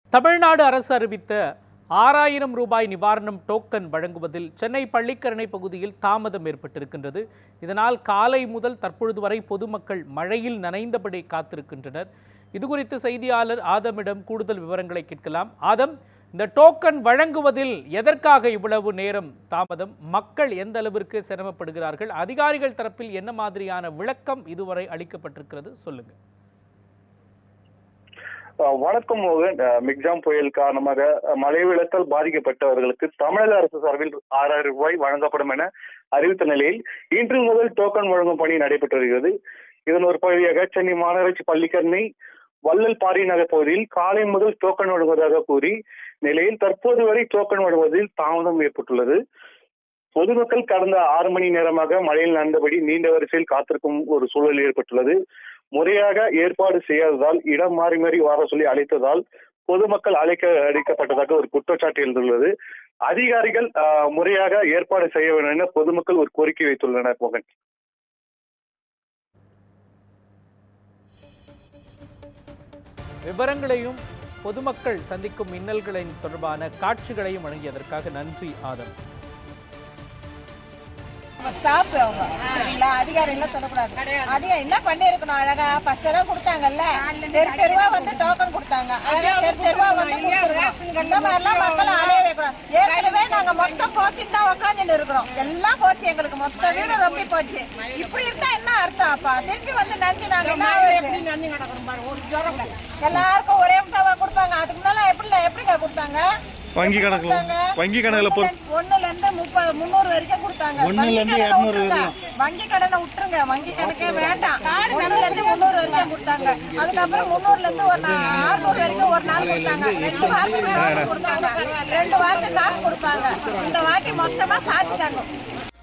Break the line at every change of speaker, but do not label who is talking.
தமிழ்நாடு அரசு அறிவித்த 6000 ரூபாய் நிவாரணம் டோக்கன் வழங்குவதில் சென்னை பள்ளிக்கரணை பகுதியில் தாமதம் ஏற்பட்டிருக்கின்றது. இதனால் காலை முதல் தற்பொழுது வரை பொதுமக்கள் மழையில் நனைந்தபடி காத்திருக்கின்றனர். இதுகுறித்து செய்தியாளர் ஆதமிடம் கூடுதல் விவரங்களை கேட்கலாம். ஆதம், இந்த டோக்கன் வழங்குவதில் எதற்காக இவ்வளவு நேரம் தாமதம்? மக்கள் எந்த அளவிற்கு சிரமப்படுகிறார்கள்? அதிகாரிகள் தரப்பில் என்ன மாதிரியான விளக்கம் இதுவரை அளிக்கப்பட்டிருக்கிறது? சொல்லுங்க.
வணக்கம் மோகன். மிக்ஜாம் புயல் காரணமாக மழை வெள்ளத்தால் பாதிக்கப்பட்டவர்களுக்கு தமிழக அரசு சார்பில் 6000 ரூபாய் வழங்கப்படும் என அறிவித்த நிலையில் இன்று முதல் டோக்கன் வழங்கும் பணி நடைபெற்று வருகிறது. இதன் ஒரு பகுதியாக சென்னை மாநகராட்சி பள்ளிக்கரணை வள்ளல் பாரி நகர் பகுதியில் காலை முதல் டோக்கன் வழங்குவதாக கூறி நிலையில் தற்போது வரை டோக்கன் வழங்குவதில் தாமதம் ஏற்பட்டுள்ளது. பொதுமக்கள் கடந்த 6 மணி நேரமாக மழையில் நனைந்தபடி நீண்ட வரிசையில் காத்திருக்கும் ஒரு சூழல் ஏற்பட்டுள்ளது. முறையாக ஏற்பாடு செய்யாததால் இடம் மாறி மாறி வர சொல்லி அழைத்ததால் பொதுமக்கள் அழைக்கப்பட்டதாக ஒரு குற்றச்சாட்டு எழுந்துள்ளது. அதிகாரிகள் முறையாக ஏற்பாடு செய்ய வேண்டும் என பொதுமக்கள் ஒரு கோரிக்கை வைத்துள்ளனர். மோகன்,
விவரங்களையும் பொதுமக்கள் சந்திக்கும் இன்னல்களின் தொடர்பான காட்சிகளையும் வழங்கியதற்காக நன்றி ஆதம்.
ஸ்டாப் சரிங்களா, அதிகாரிகள் சொல்லக்கூடாது. அதிகம் என்ன பண்ணிருக்கணும், அழகா ஃபர்ஸ்ட் எல்லாம் கொடுத்தாங்கல்ல, தெரு தெருவா வந்து டோக்கன் கொடுத்தாங்க, அழகா தெரு தெருவா வந்து கொடுத்துருக்கோம். இந்த மாதிரிலாம் மக்கள் அலையவே கூடாது. ஏற்கனவே நாங்க மொத்தம் போச்சுன்னு தான் உட்காந்துட்டு இருக்கிறோம். எல்லாம் போச்சு, எங்களுக்கு மொத்த வீடு ரொம்ப போச்சு. இப்படி இருந்தா என்ன அர்த்தம்? அப்பா திருப்பி வந்து நன்றி நாங்க என்ன எல்லாருக்கும் ஒரே முட்டாவா கொடுப்பாங்க. அதுக்கு முன்னால எப்படிங்க கொடுத்தாங்க?
வங்கி கணக்குல
ஒண்ணுல இருந்து 300 வரைக்கும் கொடுத்தாங்க. வங்கி கடனை விட்டுருங்க, வங்கி கணக்கே வேண்டாம். 1ல இருந்து 300 வரைக்கும் கொடுத்தாங்க. அதுக்கப்புறம் 300ல இருந்து ஒரு 600 வரைக்கும் ஒரு நாள் கொடுத்தாங்க. 2 வாரத்துக்கு கொடுத்தாங்க, 2 வாரத்துக்கு காசு கொடுப்பாங்க. இந்த வாட்டி மொத்தமா சாச்சிட்டாங்க.